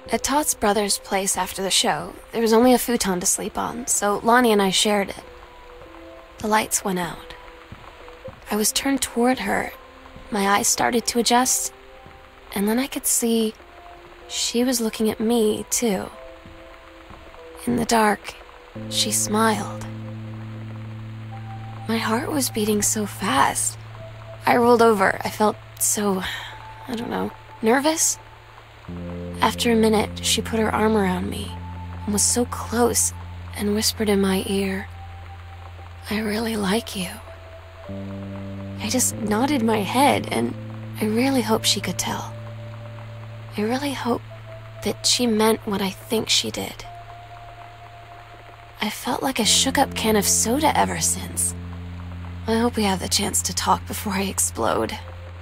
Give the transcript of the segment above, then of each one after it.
At Todd's brother's place after the show, there was only a futon to sleep on, so Lonnie and I shared it. The lights went out. I was turned toward her. My eyes started to adjust, and then I could see she was looking at me, too. In the dark, she smiled. My heart was beating so fast. I rolled over. I felt so, I don't know, nervous. After a minute, she put her arm around me and was so close and whispered in my ear, "I really like you." I just nodded my head, and I really hope she could tell. I really hope that she meant what I think she did. I felt like a shook-up can of soda ever since. I hope we have the chance to talk before I explode.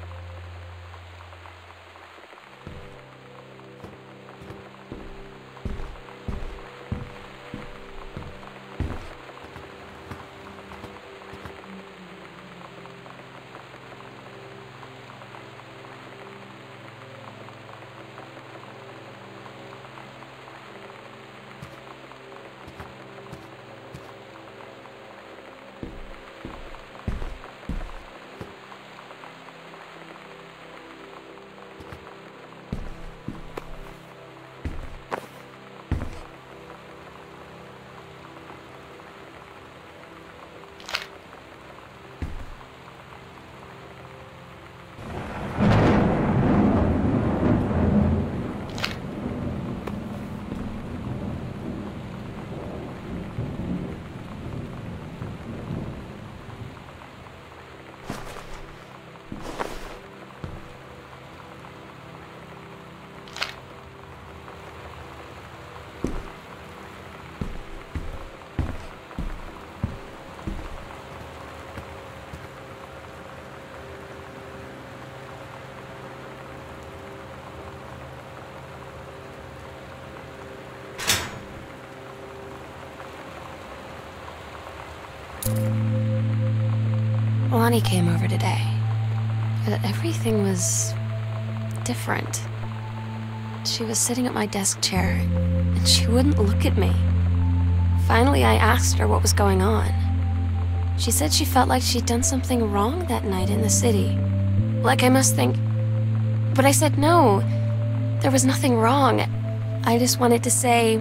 Lonnie came over today. Everything was different. She was sitting at my desk chair, and she wouldn't look at me. Finally, I asked her what was going on. She said she felt like she'd done something wrong that night in the city. Like I must think... But I said no. There was nothing wrong. I just wanted to say...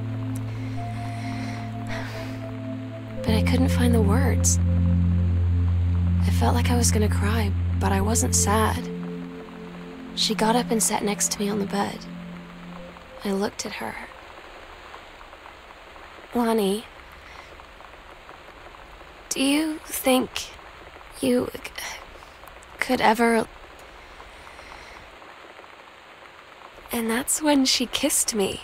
But I couldn't find the words. I felt like I was gonna cry, but I wasn't sad. She got up and sat next to me on the bed. I looked at her. "Lonnie, do you think you could ever..." And that's when she kissed me.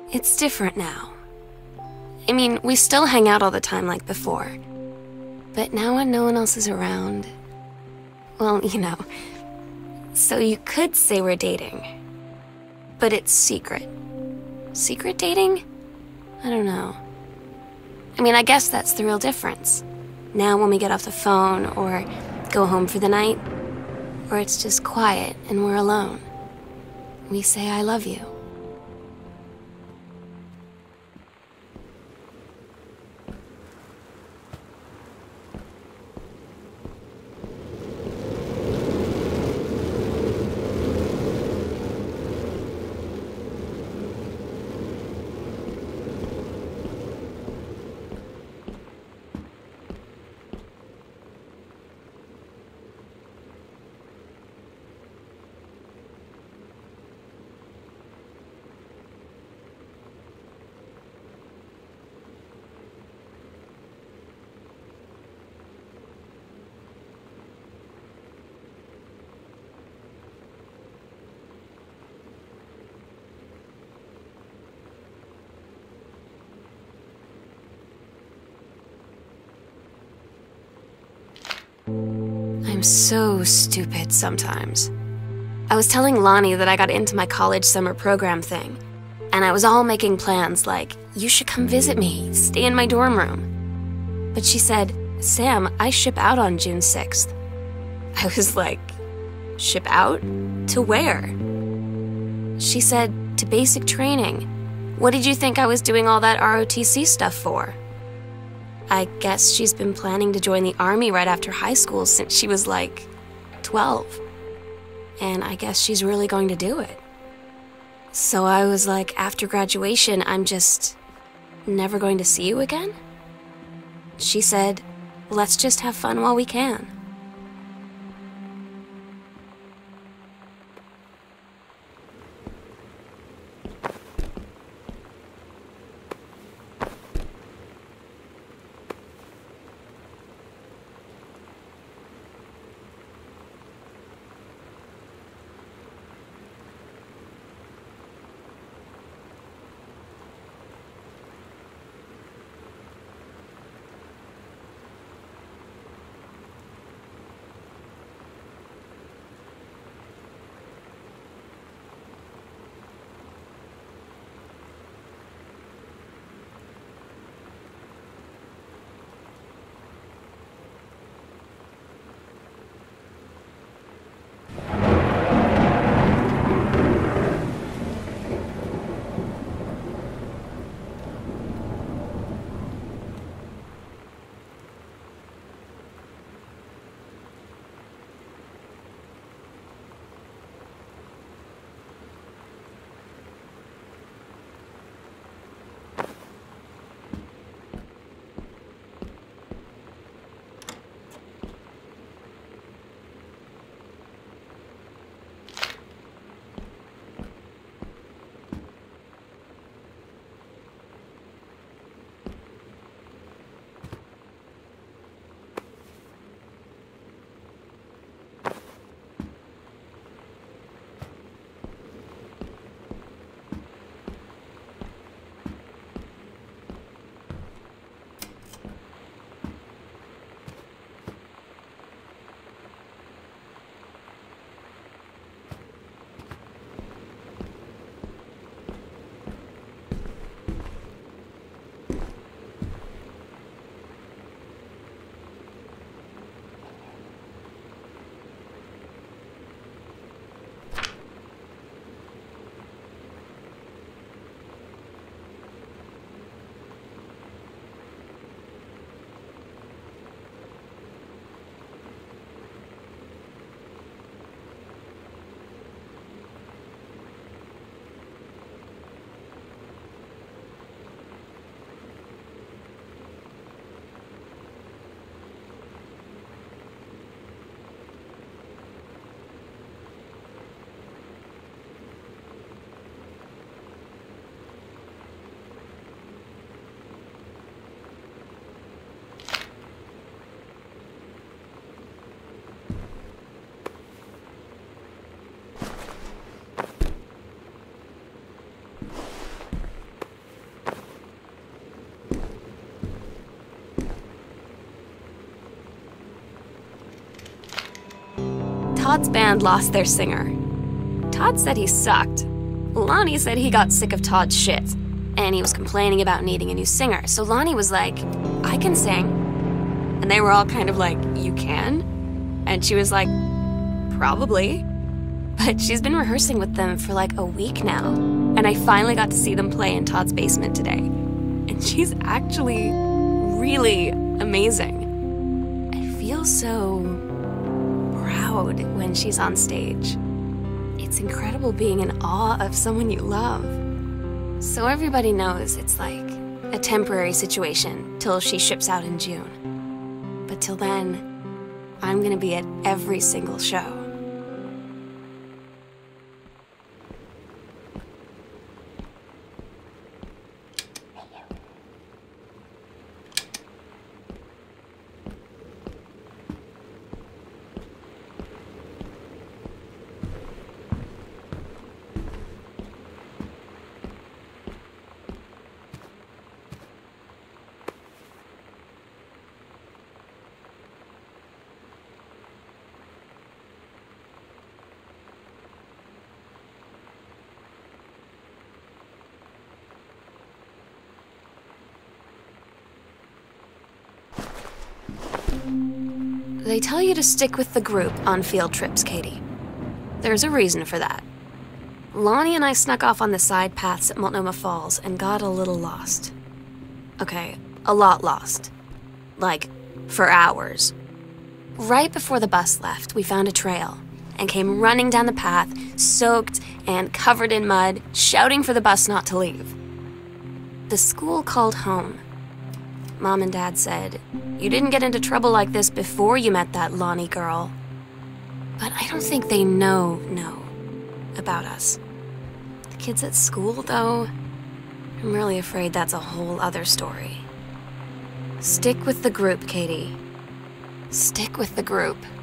It's different now. I mean, we still hang out all the time like before. But now when no one else is around, well, you know. So you could say we're dating. But it's secret. Secret dating? I don't know. I mean, I guess that's the real difference. Now when we get off the phone or go home for the night, or it's just quiet and we're alone, we say I love you. I'm so stupid sometimes. I was telling Lonnie that I got into my college summer program thing, and I was all making plans like, you should come visit me, stay in my dorm room. But she said, Sam, I ship out on June 6th. I was like, ship out? To where? She said, to basic training. What did you think I was doing all that ROTC stuff for? I guess she's been planning to join the army right after high school since she was like 12. And I guess she's really going to do it. So I was like, after graduation, I'm just never going to see you again? She said, let's just have fun while we can. Todd's band lost their singer. Todd said he sucked. Lonnie said he got sick of Todd's shit, and he was complaining about needing a new singer. So Lonnie was like, I can sing. And they were all kind of like, you can? And she was like, probably. But she's been rehearsing with them for like a week now. And I finally got to see them play in Todd's basement today. And she's actually really amazing. I feel so proud when she's on stage. It's incredible being in awe of someone you love. So everybody knows it's like a temporary situation till she ships out in June. But till then, I'm gonna be at every single show. They tell you to stick with the group on field trips, Katie. There's a reason for that. Lonnie and I snuck off on the side paths at Multnomah Falls and got a little lost. Okay, a lot lost. Like, for hours. Right before the bus left, we found a trail and came running down the path, soaked and covered in mud, shouting for the bus not to leave. The school called home. Mom and Dad said, you didn't get into trouble like this before you met that Lonnie girl. But I don't think they know about us. The kids at school, though, I'm really afraid that's a whole other story. Stick with the group, Katie. Stick with the group.